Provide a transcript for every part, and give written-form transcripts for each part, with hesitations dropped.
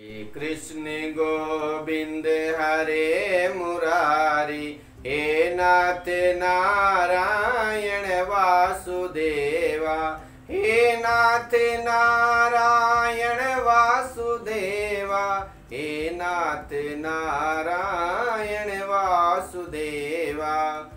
हे कृष्ण गोविंद हरे मुरारी, हे नाथ नारायण वासुदेवा, हे नाथ नारायण वासुदेवा, हे नाथ नारायण वासुदेवा।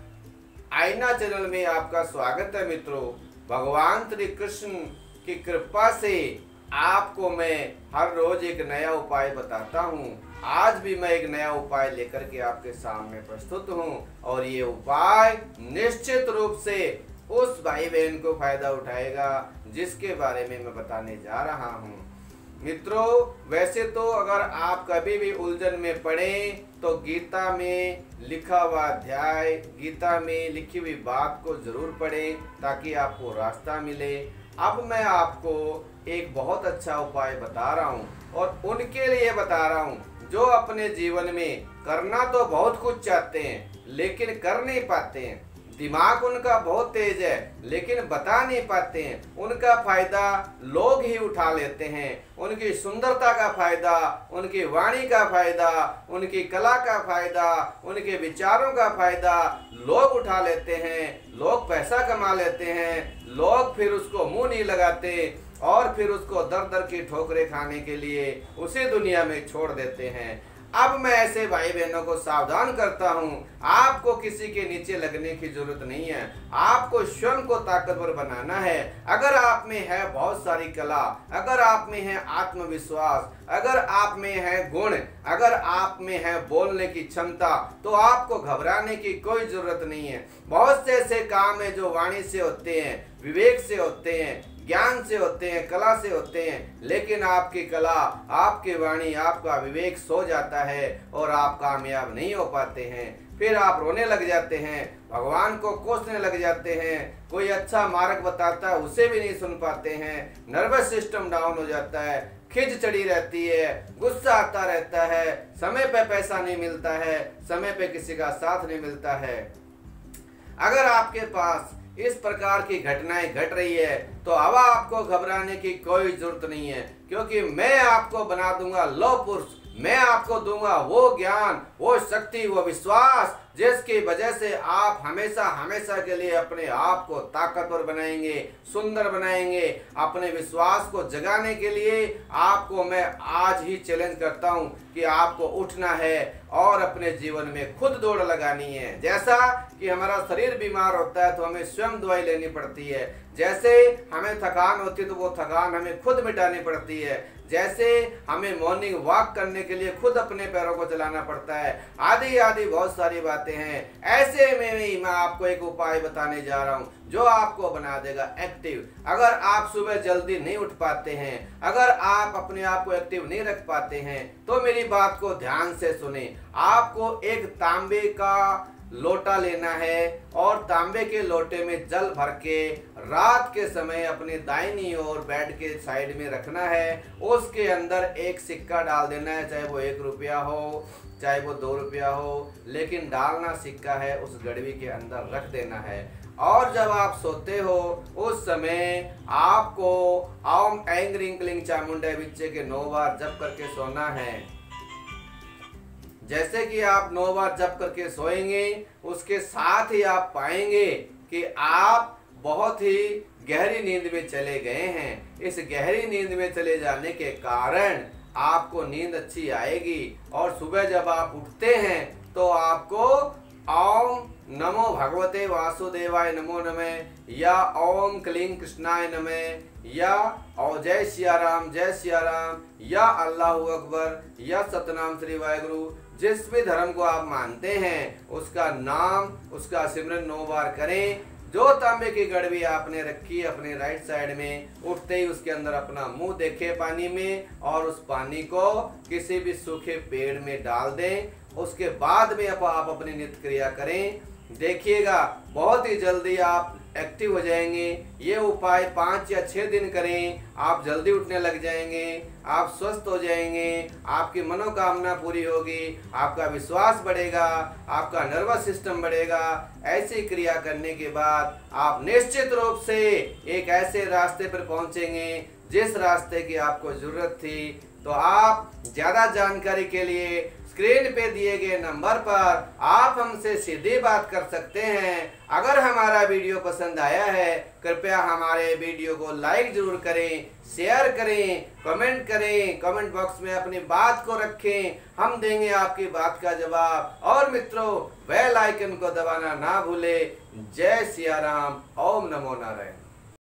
आईना चैनल में आपका स्वागत है मित्रों। भगवान श्री कृष्ण की कृपा से आपको मैं हर रोज एक नया उपाय बताता हूँ। आज भी मैं एक नया उपाय लेकर के आपके सामने प्रस्तुत हूँ और ये उपाय निश्चित रूप से उस भाई बहन को फायदा उठाएगा जिसके बारे में मैं बताने जा रहा हूँ। मित्रों, वैसे तो अगर आप कभी भी उलझन में पड़े तो गीता में लिखा हुआ अध्याय, गीता में लिखी हुई बात को जरूर पढ़ें ताकि आपको रास्ता मिले। अब मैं आपको एक बहुत अच्छा उपाय बता रहा हूँ और उनके लिए बता रहा हूँ जो अपने जीवन में करना तो बहुत कुछ चाहते हैं लेकिन कर नहीं पाते हैं। दिमाग उनका बहुत तेज है लेकिन बता नहीं पाते हैं। उनका फायदा लोग ही उठा लेते हैं। उनकी सुंदरता का फायदा, उनकी वाणी का फायदा, उनकी कला का फायदा, उनके विचारों का फायदा लोग उठा लेते हैं। लोग पैसा कमा लेते हैं। लोग फिर उसको मुंह नहीं लगाते और फिर उसको दर दर की ठोकरें खाने के लिए उसी दुनिया में छोड़ देते हैं। अब मैं ऐसे भाई बहनों को सावधान करता हूँ, आपको किसी के नीचे लगने की जरूरत नहीं है। आपको स्वयं को ताकतवर बनाना है। अगर आप में है बहुत सारी कला, अगर आप में है आत्मविश्वास, अगर आप में है गुण, अगर आप में है बोलने की क्षमता, तो आपको घबराने की कोई जरूरत नहीं है। बहुत से ऐसे काम है जो वाणी से होते हैं, विवेक से होते हैं, ज्ञान से होते हैं, कला से होते हैं, लेकिन आपकी कला, आपकी वाणी, आपका विवेक सो जाता है और आप कामयाब नहीं हो पाते हैं। फिर आप रोने लग जाते हैं, भगवान को कोसने लग जाते हैं। कोई अच्छा मार्ग बताता है उसे भी नहीं सुन पाते हैं। नर्वस सिस्टम डाउन हो जाता है, खिंच चढ़ी रहती है, गुस्सा आता रहता है, समय पे पैसा नहीं मिलता है, समय पे किसी का साथ नहीं मिलता है। अगर आपके पास इस प्रकार की घटनाएं घट रही है तो अब आपको घबराने की कोई जरूरत नहीं है, क्योंकि मैं आपको बना दूंगा लौह पुरुष। मैं आपको दूंगा वो ज्ञान, वो शक्ति, वो विश्वास जिसकी वजह से आप हमेशा हमेशा के लिए अपने आप को ताकतवर बनाएंगे, सुंदर बनाएंगे। अपने विश्वास को जगाने के लिए आपको मैं आज ही चैलेंज करता हूं कि आपको उठना है और अपने जीवन में खुद दौड़ लगानी है। जैसा कि हमारा शरीर बीमार होता है तो हमें स्वयं दवाई लेनी पड़ती है, जैसे हमें थकान होती है तो वो थकान हमें खुद मिटानी पड़ती है, जैसे हमें मॉर्निंग वॉक करने के लिए खुद अपने पैरों को चलाना पड़ता है, आदि आदि बहुत सारी बातें हैं। ऐसे में ही मैं आपको एक उपाय बताने जा रहा हूं जो आपको बना देगा एक्टिव। अगर आप सुबह जल्दी नहीं उठ पाते हैं, अगर आप अपने आप को एक्टिव नहीं रख पाते हैं तो मेरी बात को ध्यान से सुने। आपको एक तांबे का लोटा लेना है और तांबे के लोटे में जल भर के रात के समय अपने दाहिनी ओर बेड के साइड में रखना है। उसके अंदर एक सिक्का डाल देना है, चाहे वो 1 रुपया हो, चाहे वो 2 रुपया हो, लेकिन डालना सिक्का है, उस गड़वी के अंदर रख देना है। और जब आप सोते हो उस समय आपको ओम ऐं ह्रीं क्लीं चामुंडा विच्चे के 9 बार जप करके सोना है। जैसे कि आप 9 बार जप करके सोएंगे, उसके साथ ही आप पाएंगे कि आप बहुत ही गहरी नींद में चले गए हैं। इस गहरी नींद में चले जाने के कारण आपको नींद अच्छी आएगी और सुबह जब आप उठते हैं तो आपको ओम नमो भगवते वासुदेवाय नमो नमः, या ओम क्लीं कृष्णाय नमः, या और जय सिया राम, जय सिया राम, या अल्लाहू अकबर, या सतनाम श्री वाहेगुरु, जिस भी धर्म को आप मानते हैं उसका नाम, उसका सिमरन 9 बार करें। जो तांबे की गड़वी आपने रखी है अपने राइट साइड में, उठते ही उसके अंदर अपना मुंह देखे पानी में और उस पानी को किसी भी सूखे पेड़ में डाल दें। उसके बाद में आप अपनी नित्य क्रिया करें। देखिएगा बहुत ही जल्दी आप एक्टिव हो जाएंगे। ये उपाय 5 या 6 दिन करें, आप जल्दी उठने लग जाएंगे, आप स्वस्थ हो जाएंगे, आपकी मनोकामना पूरी होगी, आपका विश्वास बढ़ेगा, आपका नर्वस सिस्टम बढ़ेगा। ऐसी क्रिया करने के बाद आप निश्चित रूप से एक ऐसे रास्ते पर पहुंचेंगे जिस रास्ते की आपको जरूरत थी, तो आप ज्यादा जानकारी के लिए स्क्रीन पे दिए गए नंबर पर आप हमसे सीधी बात कर सकते हैं। अगर हमारा वीडियो पसंद आया है कृपया हमारे वीडियो को लाइक जरूर करें, शेयर करें, कमेंट करें, कमेंट बॉक्स में अपनी बात को रखें, हम देंगे आपकी बात का जवाब। और मित्रों बेल आइकन को दबाना ना भूलें। जय सिया राम, ओम नमो नारायण।